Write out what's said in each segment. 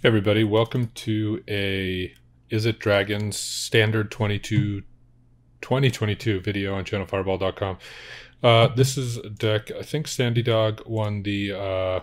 Hey everybody, welcome to a Is It Dragons Standard 2022 video on channelfireball.com. This is a deck. I think Sandy Dog won the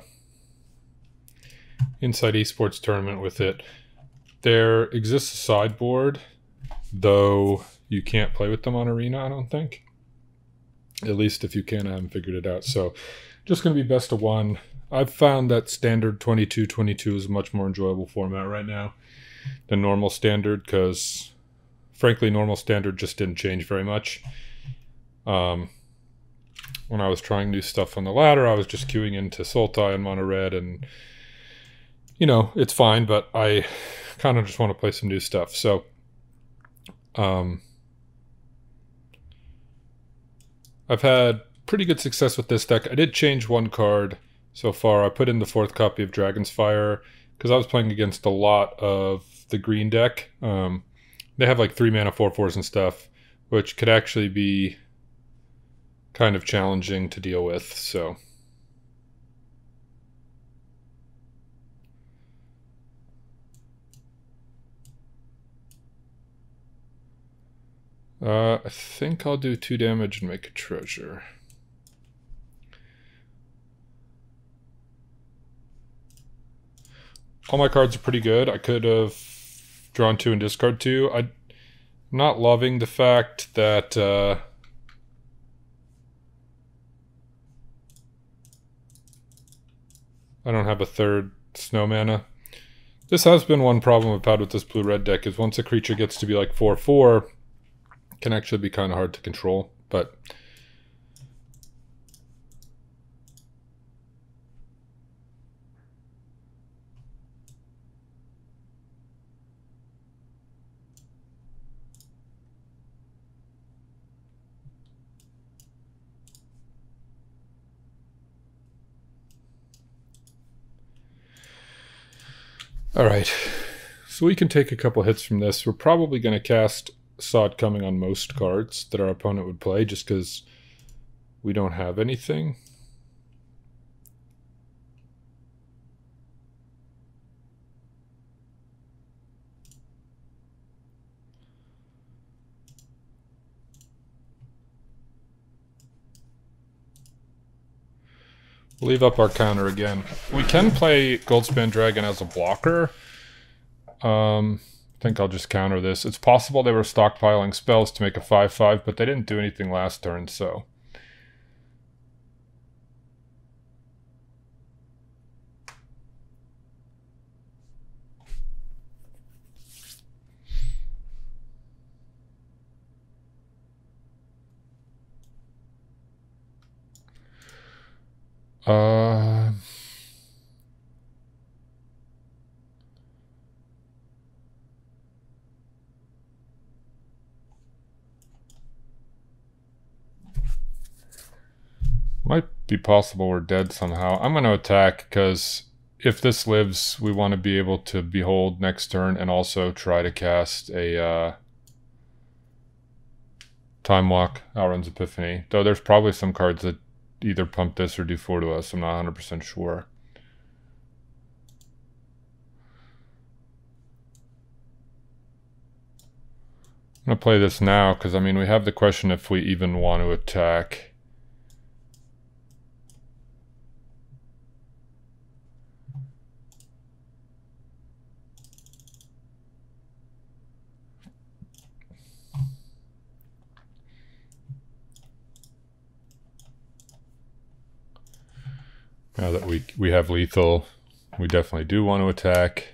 Inside Esports tournament with it. There exists a sideboard, though you can't play with them on Arena, I don't think. At least if you can, I haven't figured it out. So just going to be best of one. I've found that Standard 22-22 is a much more enjoyable format right now than normal Standard because, frankly, normal Standard just didn't change very much. When I was trying new stuff on the ladder, I was just queuing into Sultai and Mono Red, and, you know, it's fine, but I kind of just want to play some new stuff. So, I've had pretty good success with this deck. I did change one card so far. I put in the 4th copy of Dragon's Fire because I was playing against a lot of the green deck. They have like 3 mana 4/4s and stuff, which could actually be kind of challenging to deal with. So I think I'll do 2 damage and make a treasure. All my cards are pretty good. I could have drawn 2 and discard 2. I'm not loving the fact that I don't have a 3rd snow mana. This has been one problem I've had with this blue-red deck, is once a creature gets to be like 4/4, it can actually be kind of hard to control, but alright, so we can take a couple hits from this. We're probably going to cast Saw It Coming on most cards that our opponent would play, just because we don't have anything. Leave up our counter again. We can play Goldspan Dragon as a blocker. I think I'll just counter this. It's possible they were stockpiling spells to make a 5/5, but they didn't do anything last turn, so. Might be possible we're dead somehow. I'm going to attack because if this lives, we want to be able to Behold next turn and also try to cast a Time Walk, Alrund's Epiphany. Though there's probably some cards that either pump this or do 4 to us. I'm not 100% sure. I'm going to play this now because, I mean, we have the question if we even want to attack. Now that we have lethal, we definitely do want to attack.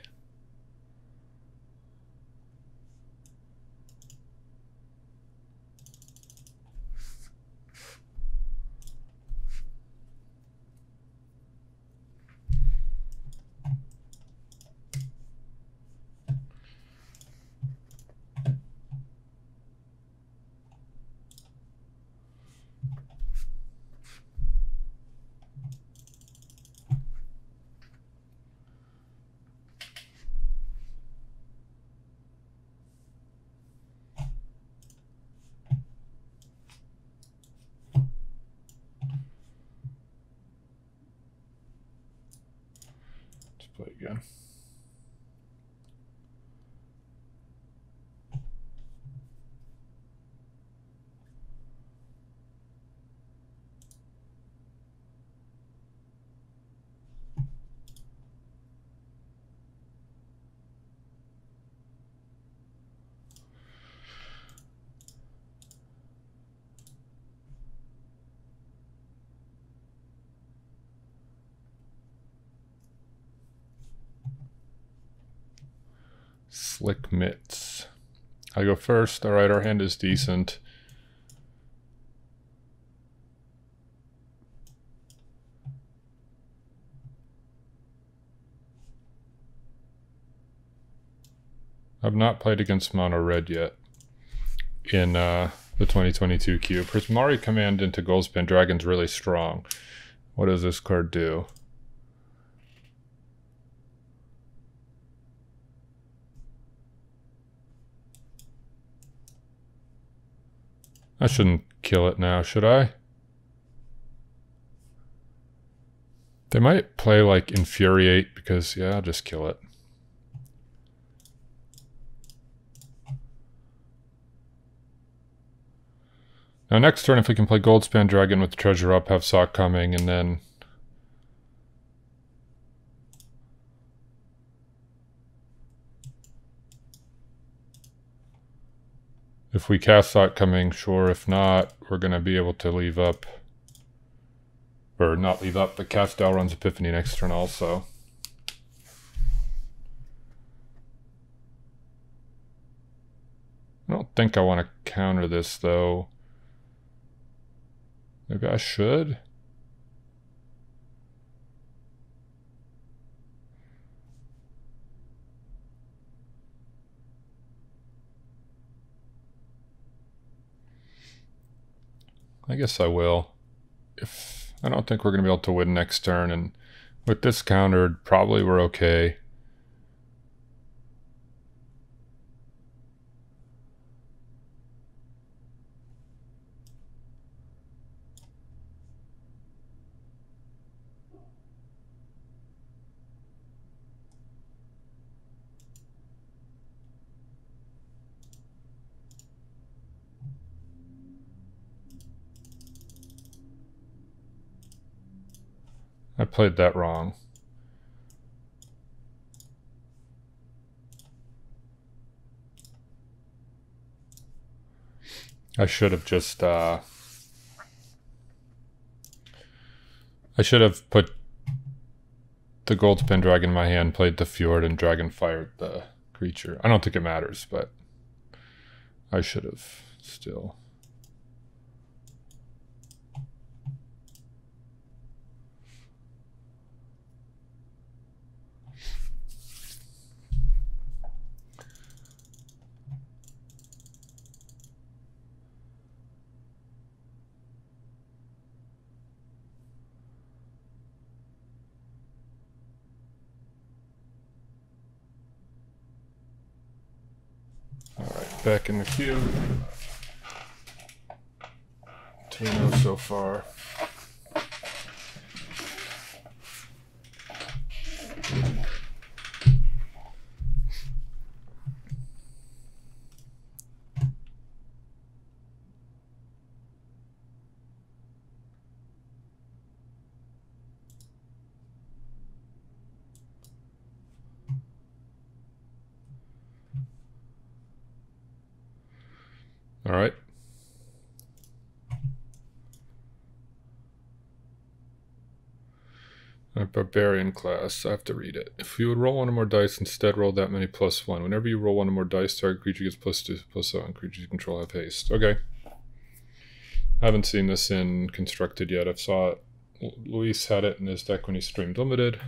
Play again. Slick Mitts. I go first. All right, our hand is decent. I've not played against mono red yet in the 2022 cube. Prismari command into Goldspan Dragon's really strong. What does this card do? I shouldn't kill it now, should I? They might play like Infuriate because, yeah, I'll just kill it. Now next turn, if we can play Goldspan Dragon with Treasure up, have Sock coming, and then... if we cast Sock coming, sure. If not, we're going to be able to leave up... or not leave up, but cast Dalron's Epiphany next turn also. I don't think I want to counter this, though. Maybe I should? I guess I will. If I don't think we're going to be able to win next turn, and with this countered, probably we're okay. I played that wrong. I should have just, I should have put the Goldspan Dragon in my hand, played the Fjord, and Dragon fired the creature. I don't think it matters, but I should have still. Alright, back in the queue. 2-0 so far. All right. Barbarian class. I have to read it. If you would roll one or more dice, instead roll that many +1. Whenever you roll one or more dice, target creature gets +2/+7. Creatures you control have haste. Okay. I haven't seen this in Constructed yet. I've saw it. Luis had it in his deck when he streamed Limited.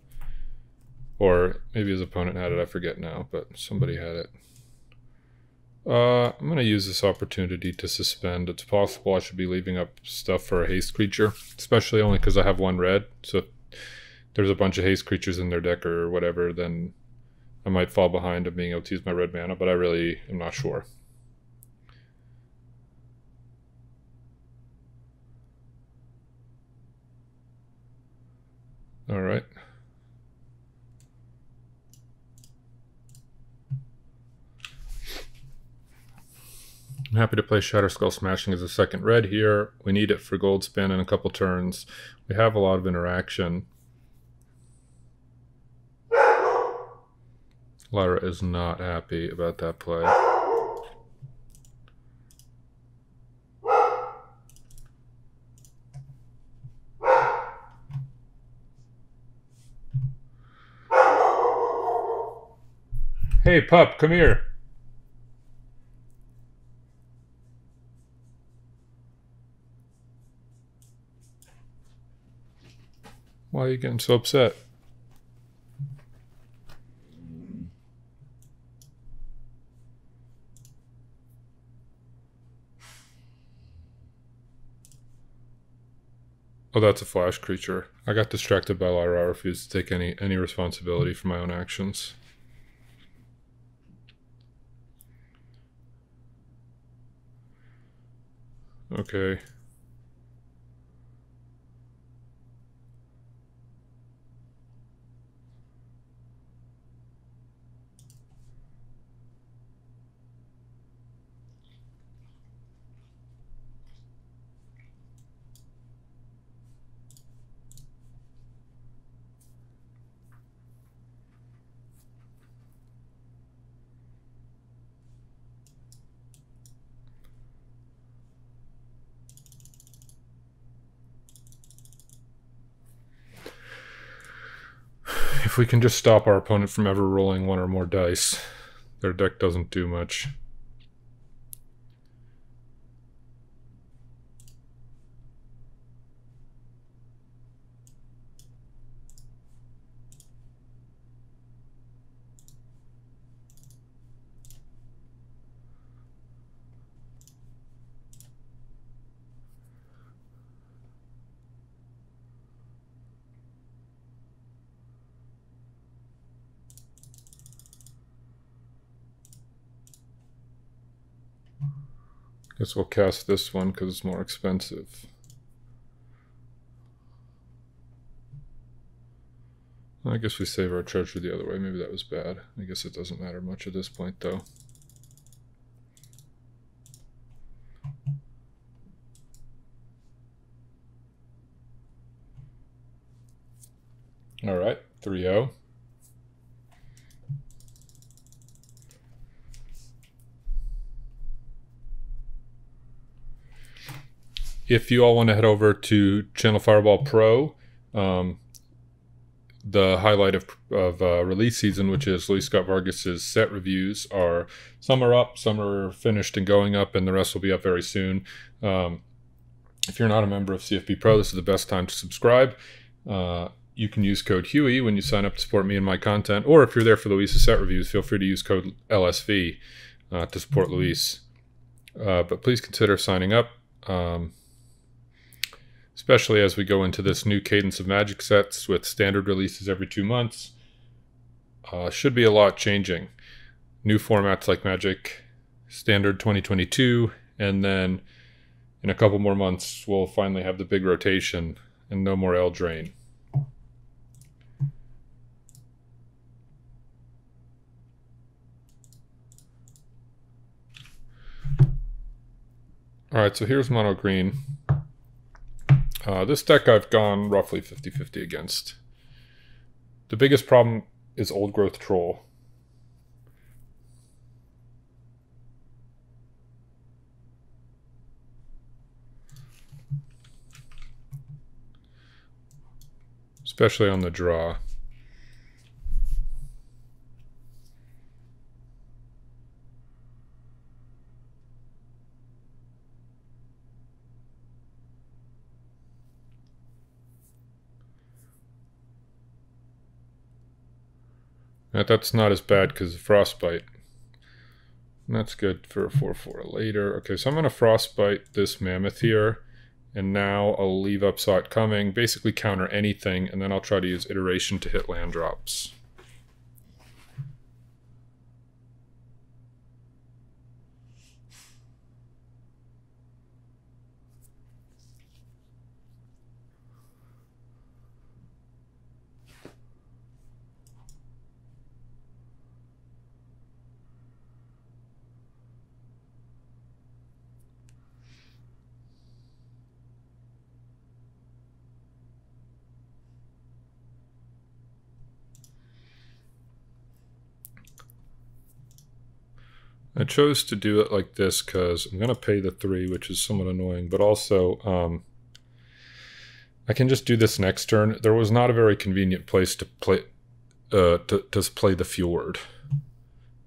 Or maybe his opponent had it. I forget now, but somebody had it. I'm going to use this opportunity to suspend. It's possible I should be leaving up stuff for a haste creature, especially only because I have one red. So if there's a bunch of haste creatures in their deck or whatever, then I might fall behind of being able to use my red mana, but I really am not sure. All right. I'm happy to play Shatterskull Smashing as a second red here. We need it for Goldspan in a couple turns. We have a lot of interaction. Lara is not happy about that play. Hey, pup, come here. Why are you getting so upset? Oh, that's a flash creature. I got distracted by Lyra. I refuse to take any responsibility for my own actions. Okay. If we can just stop our opponent from ever rolling one or more dice, their deck doesn't do much. Guess we'll cast this one because it's more expensive. I guess we save our treasure the other way. Maybe that was bad. I guess it doesn't matter much at this point, though. All right, 3-0. If you all want to head over to Channel Fireball Pro, the highlight of release season, which is Luis Scott Vargas's set reviews, are some are up, some are finished and going up, and the rest will be up very soon. If you're not a member of CFB Pro, this is the best time to subscribe. You can use code Huey when you sign up to support me and my content, or if you're there for Luis's set reviews, feel free to use code LSV to support Luis. But please consider signing up. Especially as we go into this new cadence of Magic sets with standard releases every 2 months. Should be a lot changing. New formats like Magic Standard 2022, and then in a couple more months we'll finally have the big rotation and no more Eldraine. Alright, so here's mono green. This deck I've gone roughly 50-50 against. The biggest problem is Old Growth Troll. Especially on the draw. That's not as bad because of Frostbite. And that's good for a 4/4 later. Okay, so I'm going to Frostbite this Mammoth here. And now I'll leave Upsot Coming, basically counter anything, and then I'll try to use Iteration to hit land drops. I chose to do it like this because I'm going to pay the 3, which is somewhat annoying, but also I can just do this next turn. There was not a very convenient place to play the Fjord.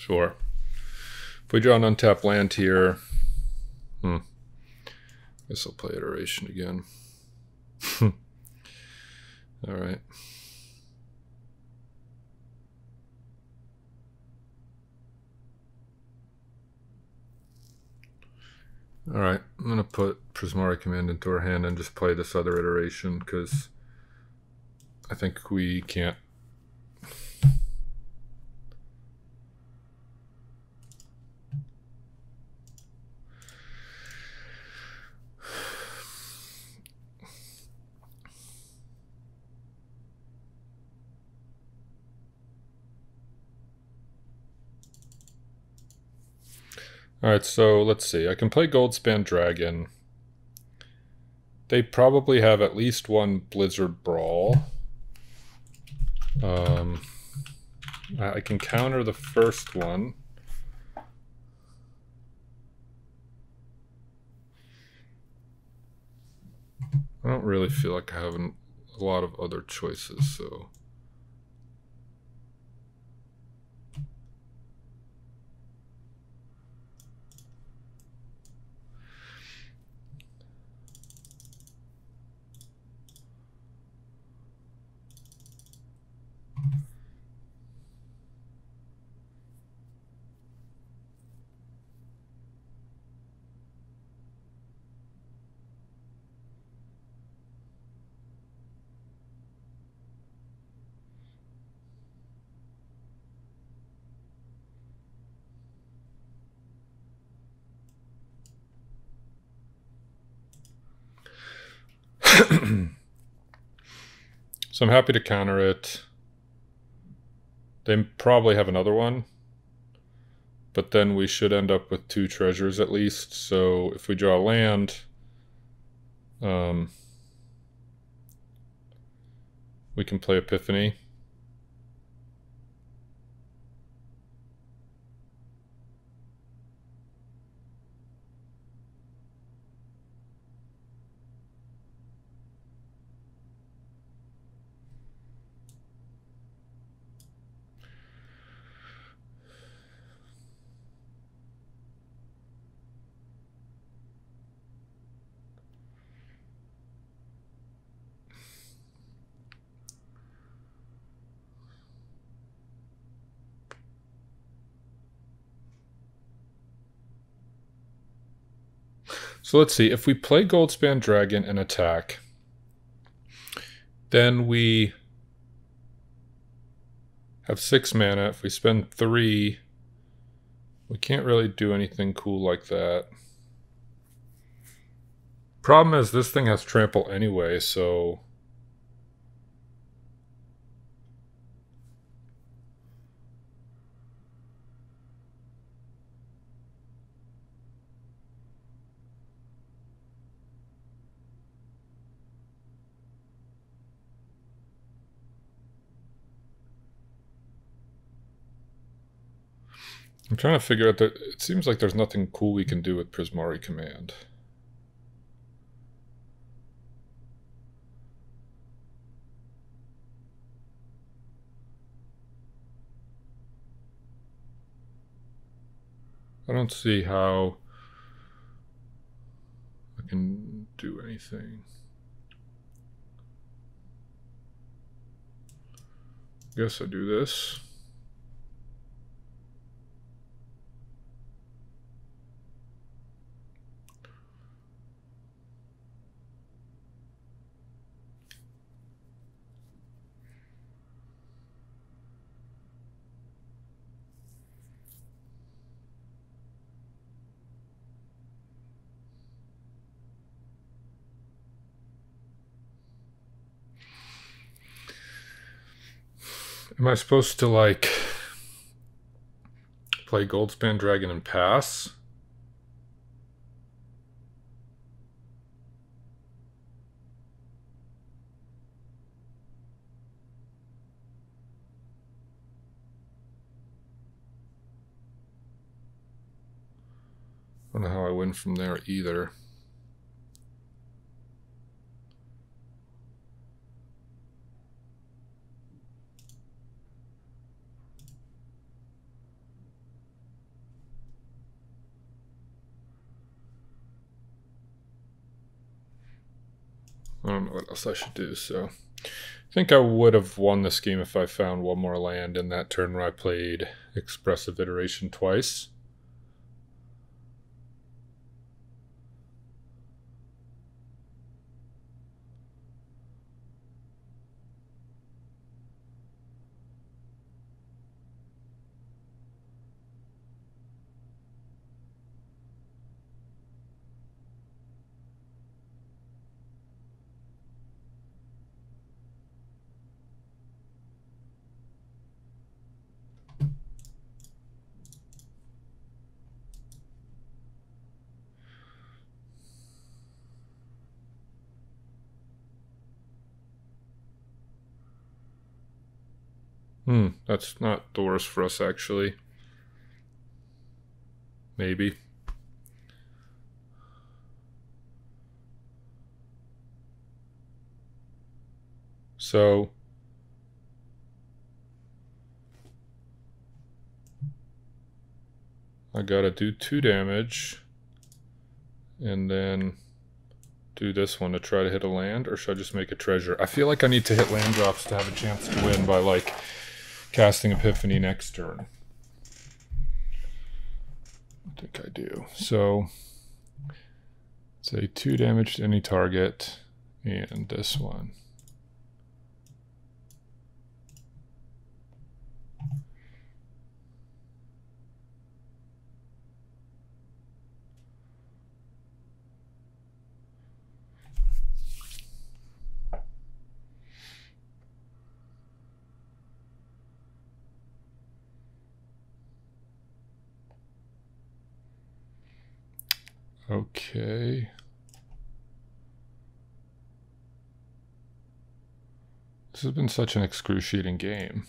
Sure. If we draw an untapped land here, guess I'll play iteration again. All right. All right, I'm going to put Prismari Command into our hand and just play this other iteration because I think we can't. All right, so let's see. I can play Goldspan Dragon. They probably have at least one Blizzard Brawl. I can counter the first one. I don't really feel like I have a lot of other choices, so... So I'm happy to counter it. They probably have another one, but then we should end up with 2 treasures at least. So if we draw land, we can play Epiphany. So let's see, if we play Goldspan Dragon and attack, then we have 6 mana. If we spend 3, we can't really do anything cool like that. Problem is, this thing has trample anyway, so... I'm trying to figure out that it seems like there's nothing cool we can do with Prismari Command. I don't see how I can do anything. Guess I do this. Am I supposed to, like, play Goldspan Dragon and pass? I don't know how I win from there either. I don't know what else I should do, so I think I would have won this game if I found one more land in that turn where I played Expressive Iteration twice. That's not the worst for us, actually. Maybe. So I gotta do 2 damage and then do this one to try to hit a land, or should I just make a treasure? I feel like I need to hit land drops to have a chance to win by like casting Epiphany next turn. I think I do. So say 2 damage to any target and this one. Okay. This has been such an excruciating game.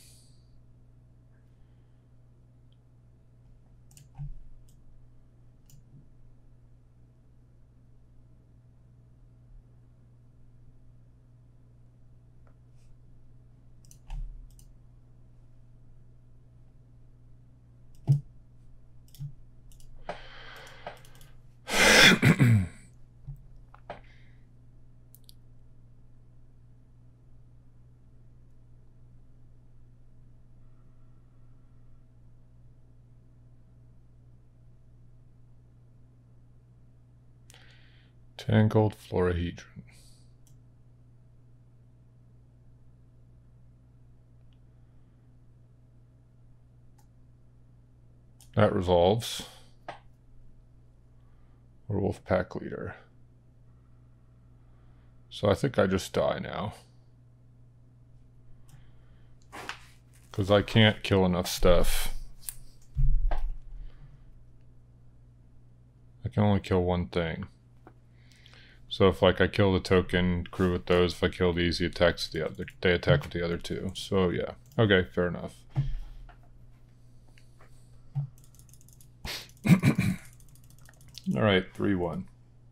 Tangled Florahedron. That resolves. Werewolf Pack Leader. So I think I just die now. Because I can't kill enough stuff. I can only kill one thing. So if like I kill the token crew with those, if I kill these, he attacks the other. They attack with the other two. So yeah. Okay, fair enough. All right, 3-1.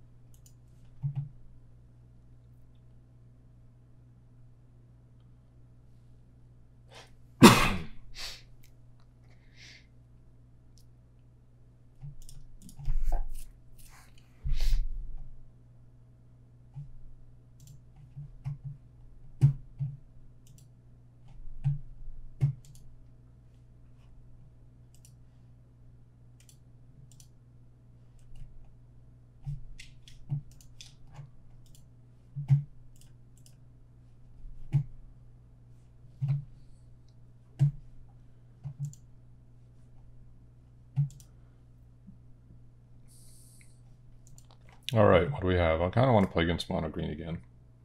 All right, what do we have? I kind of want to play against mono green again.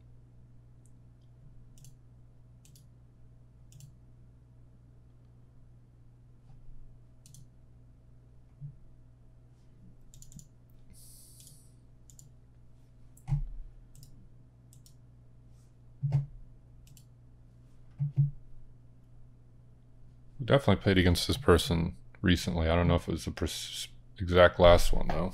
We definitely played against this person recently. I don't know if it was the exact last one, though.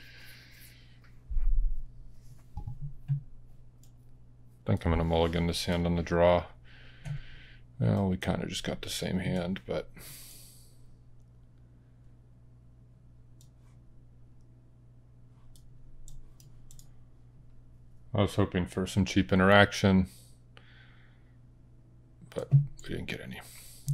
I think I'm going to mulligan this hand on the draw. Well, we kind of just got the same hand, but... I was hoping for some cheap interaction, but we didn't get any.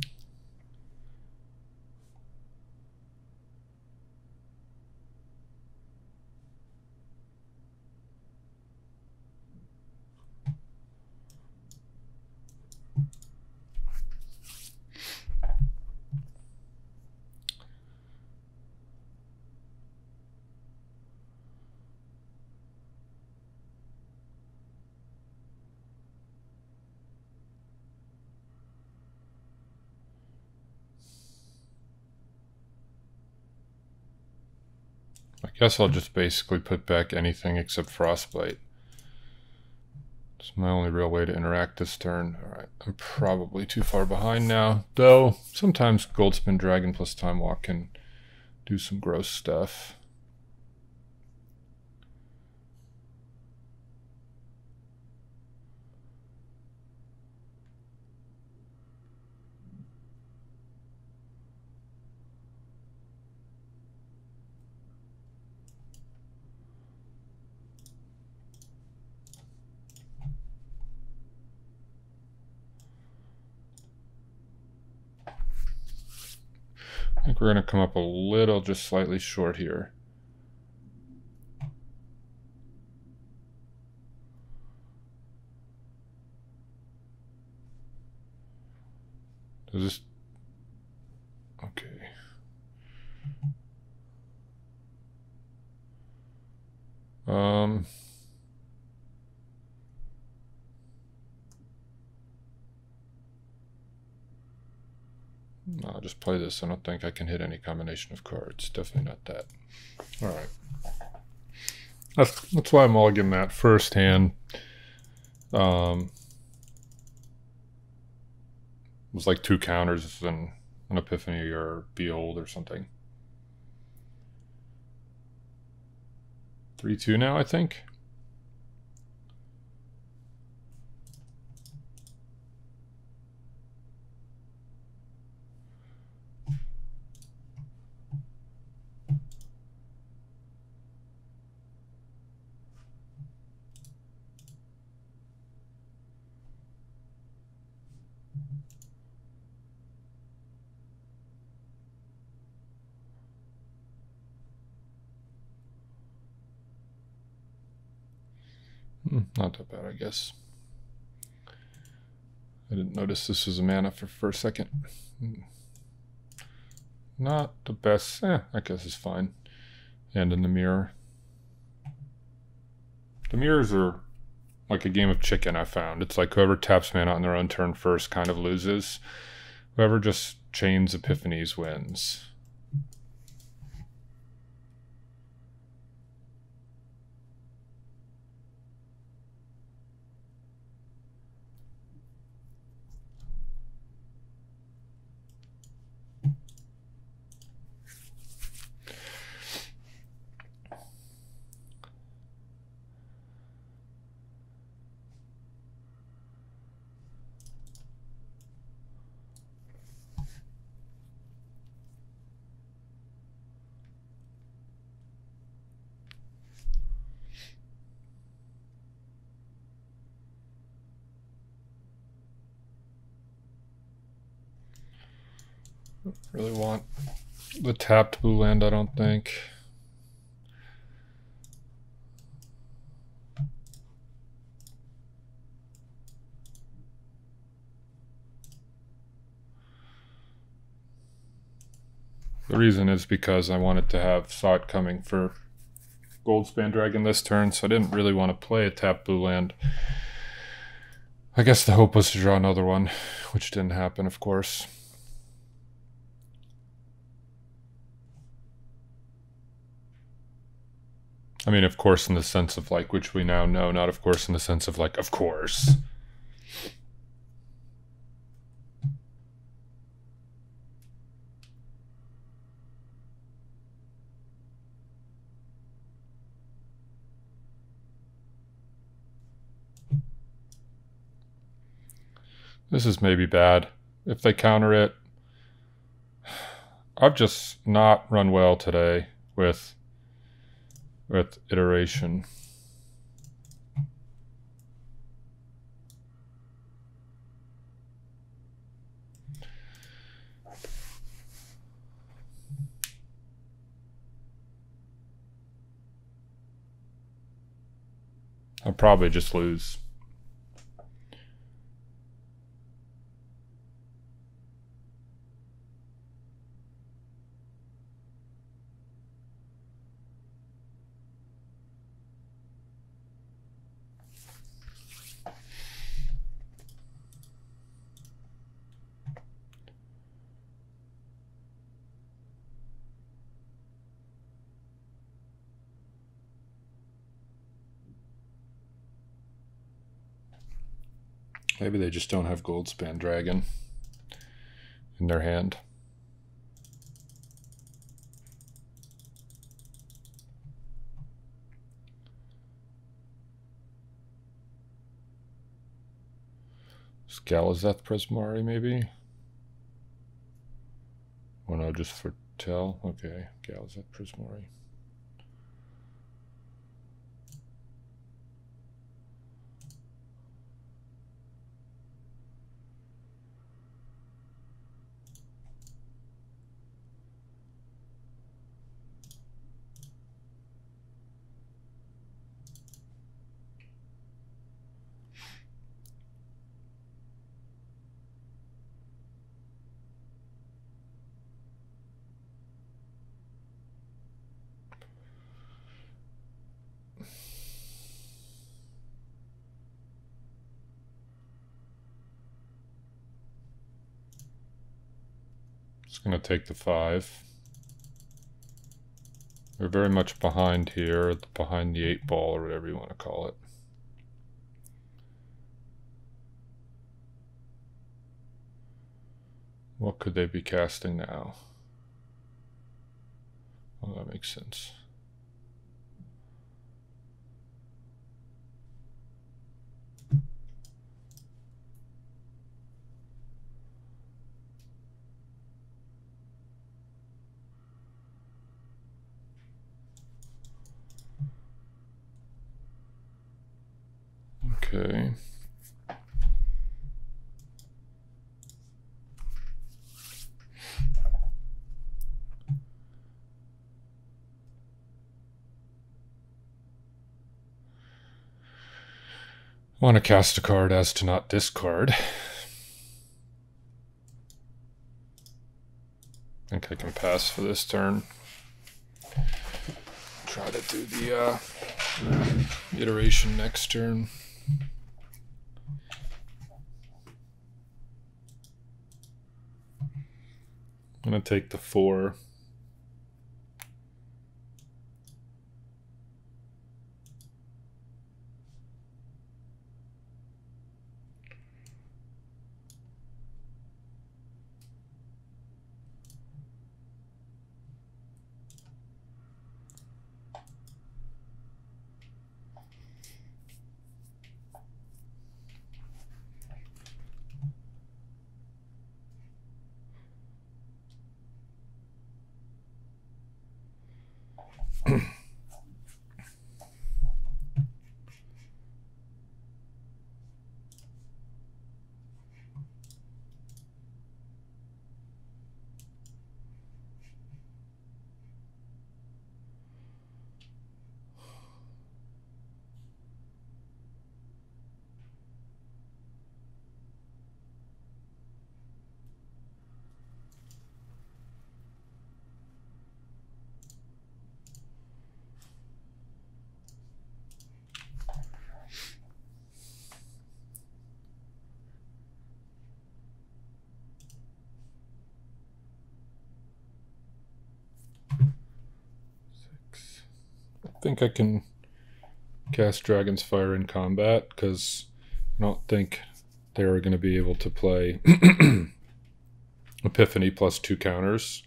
I guess I'll just basically put back anything except Frostbite. It's my only real way to interact this turn. Alright, I'm probably too far behind now, though sometimes Goldspin Dragon plus Time Walk can do some gross stuff. I think we're going to come up a little, just slightly short here. Does this... Okay. I'll just play this. I don't think I can hit any combination of cards. Definitely not that. Alright. That's why I'm mulliganing that first hand. It was like 2 counters and an Epiphany or Behold or something. 3-2 now, I think. Not that bad, I guess. I didn't notice this was a mana for a second. Not the best. I guess it's fine. And in the mirror. The mirrors are like a game of chicken, I found. It's like whoever taps mana on their own turn first kind of loses. Whoever just chains Epiphanies wins. Really want the tapped blue land, I don't think. The reason is because I wanted to have saw it coming for Goldspan Dragon this turn, so I didn't really want to play a tapped blue land. I guess the hope was to draw another one, which didn't happen, of course. I mean, of course, in the sense of like, which we now know, not of course in the sense of like, of course. This is maybe bad. If they counter it, I've just not run well today with iteration. I'll probably just lose. Maybe they just don't have Goldspan Dragon in their hand. Galazeth Prismari, maybe? Oh no, just for tell. Okay, Galazeth Prismari. It's going to take the 5. We're very much behind here, behind the 8 ball or whatever you want to call it. What could they be casting now? Oh, that makes sense. Okay. I want to cast a card as to not discard. I think I can pass for this turn. Try to do the iteration next turn. I'm going to take the 4. I think I can cast Dragon's Fire in combat because I don't think they're going to be able to play Epiphany plus 2 counters.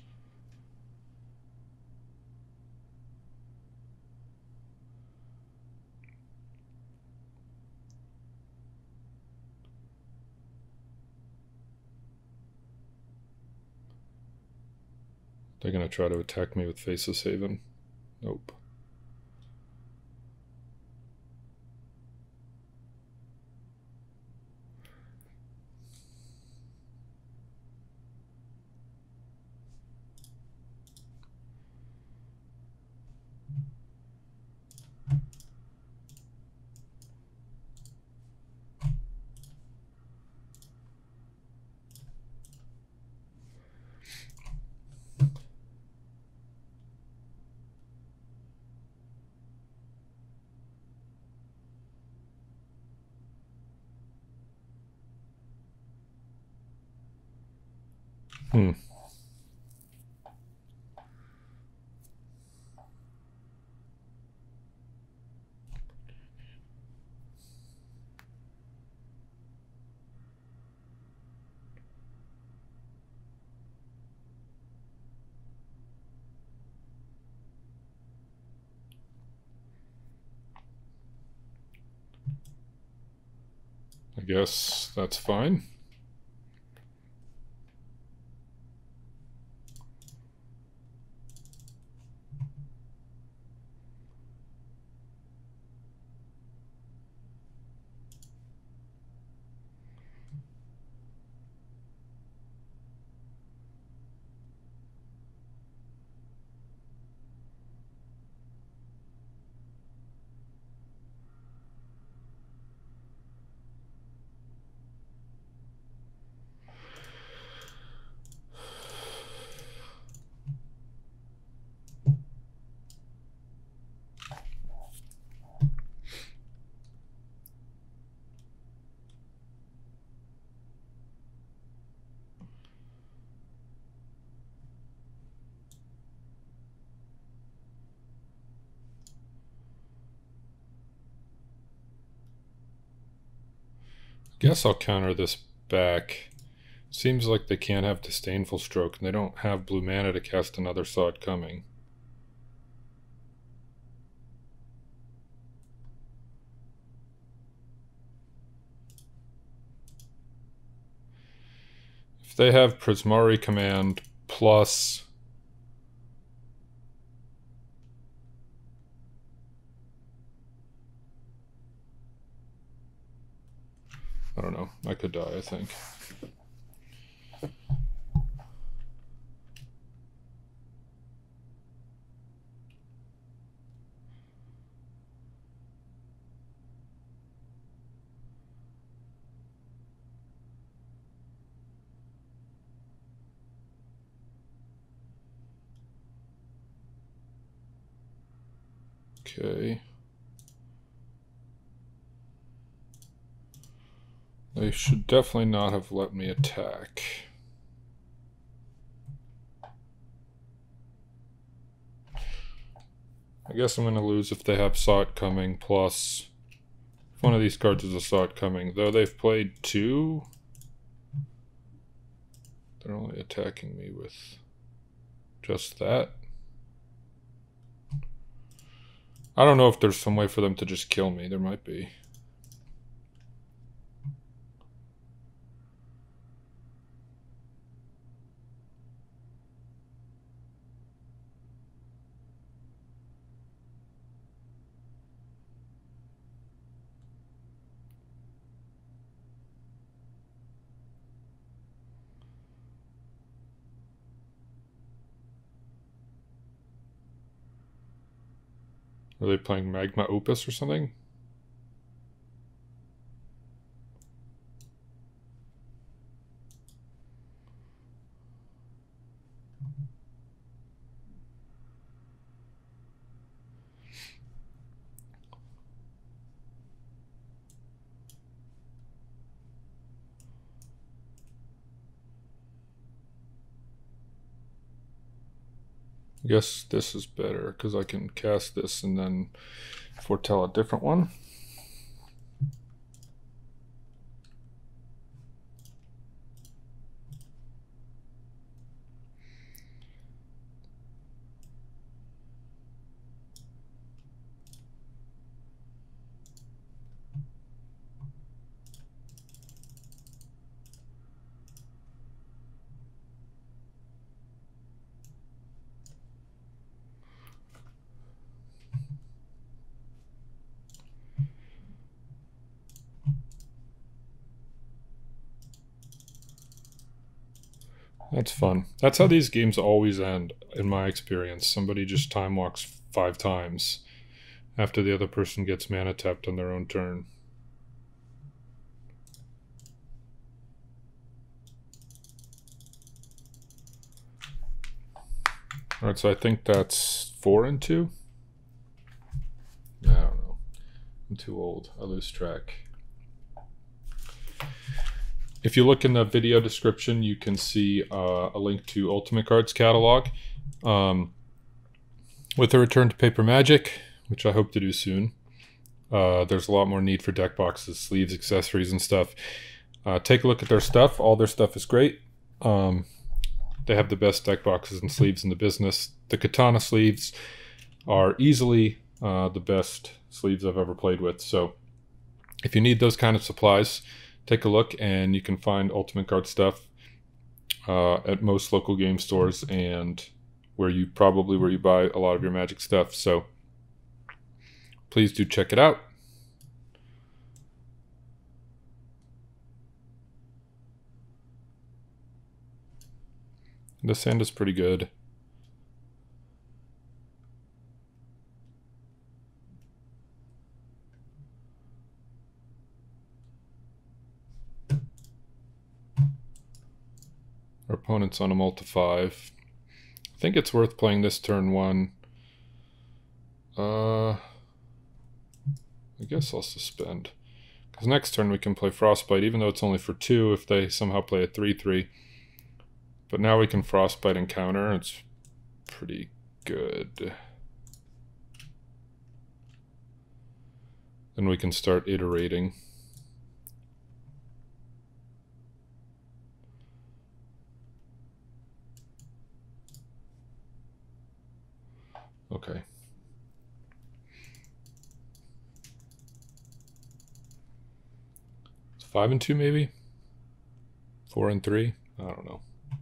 They're going to try to attack me with Faceless Haven. Nope. I guess that's fine. Guess I'll counter this back. Seems like they can't have Disdainful Stroke, and they don't have blue mana to cast another Saw It Coming. If they have Prismari Command plus... I don't know. I could die, I think. Okay. They should definitely not have let me attack. I guess I'm going to lose if they have Saw It Coming, plus if one of these cards is a Saw It Coming. Though they've played 2, they're only attacking me with just that. I don't know if there's some way for them to just kill me. There might be. Are they playing Magma Opus or something? I guess this is better because I can cast this and then foretell a different one. That's fun. That's how these games always end, in my experience. Somebody just time walks 5 times after the other person gets mana tapped on their own turn. Alright, so I think that's 4 and 2? I don't know. I'm too old. I lose track. If you look in the video description, you can see a link to Ultimate Cards catalog. With a return to Paper Magic, which I hope to do soon, there's a lot more need for deck boxes, sleeves, accessories, and stuff. Take a look at their stuff. All their stuff is great. They have the best deck boxes and sleeves in the business. The Katana sleeves are easily the best sleeves I've ever played with. So if you need those kind of supplies, take a look, and you can find Ultimate Card stuff at most local game stores and where you buy a lot of your Magic stuff. So please do check it out. This hand is pretty good. Our opponent's on a multi-5. I think it's worth playing this turn 1. I guess I'll suspend. Because next turn we can play Frostbite, even though it's only for 2 if they somehow play a 3-3. But now we can Frostbite and counter. It's pretty good. Then we can start iterating. Okay. It's 5 and 2 maybe? 4 and 3? I don't know.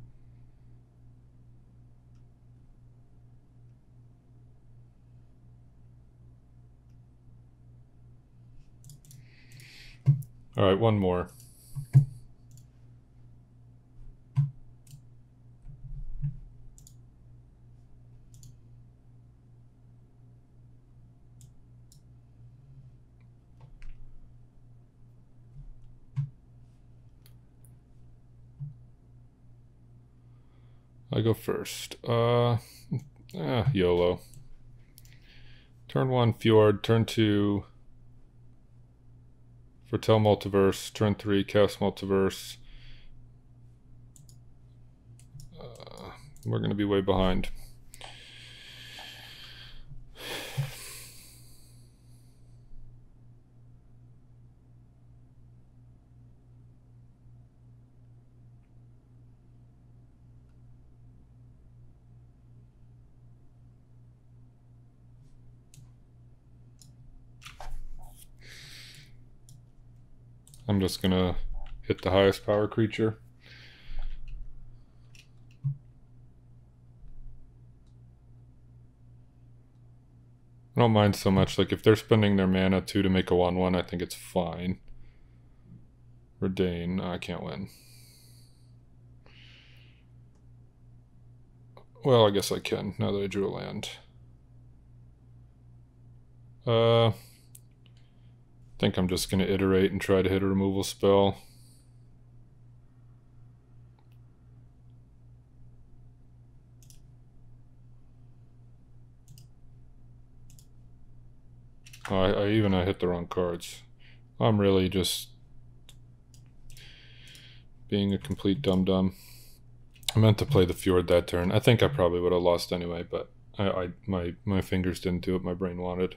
All right, one more. I go first. YOLO. Turn 1, Fjord. Turn 2, Foretell Multiverse. Turn 3, Cast Multiverse. We're going to be way behind. I'm just gonna hit the highest power creature. I don't mind so much. Like, if they're spending their mana too to make a 1/1, I think it's fine. Redain, I can't win. Well, I guess I can, now that I drew a land. I think I'm just going to iterate and try to hit a removal spell. Oh, I hit the wrong cards. I'm really just being a complete dum-dum. I meant to play the Fjord that turn. I think I probably would have lost anyway, but my fingers didn't do what my brain wanted.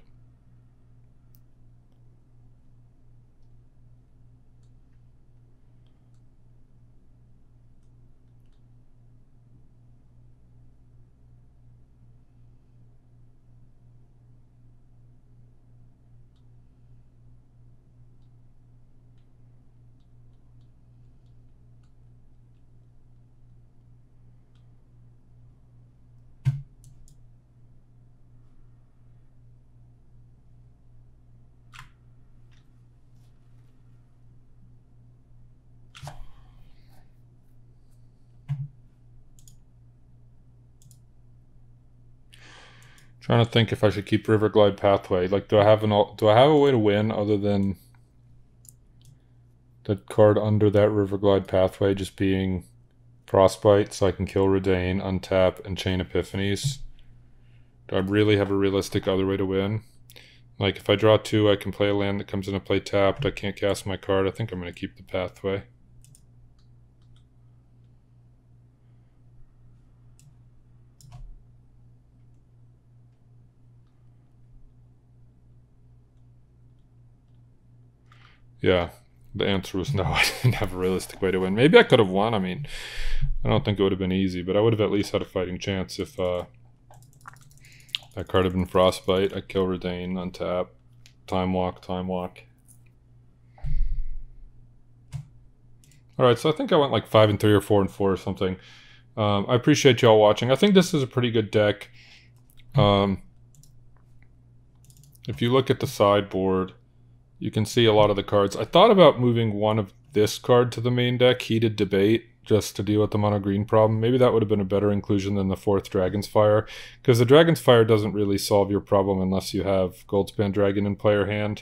Trying to think if I should keep Riverglide Pathway. Like, do I have a way to win other than the card under that Riverglide Pathway just being Frostbite, so I can kill Redain, untap, and chain Epiphanies? Do I really have a realistic other way to win? Like, if I draw 2, I can play a land that comes into play tapped. I can't cast my card. I think I'm going to keep the Pathway. Yeah, the answer was no. I didn't have a realistic way to win. Maybe I could have won. I mean, I don't think it would have been easy, but I would have at least had a fighting chance if that card had been Frostbite. I kill Redain, untap, time walk, time walk. Alright, so I think I went like 5-3 or 4-4 or something. I appreciate y'all watching. I think this is a pretty good deck. If you look at the sideboard, you can see a lot of the cards. I thought about moving one of this card to the main deck, Heated Debate, just to deal with the mono green problem. Maybe that would have been a better inclusion than the 4th Dragon's Fire, because the Dragon's Fire doesn't really solve your problem unless you have Goldspan Dragon in player hand.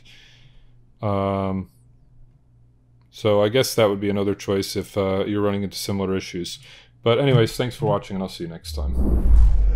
So I guess that would be another choice if you're running into similar issues. But anyways, thanks for watching, and I'll see you next time.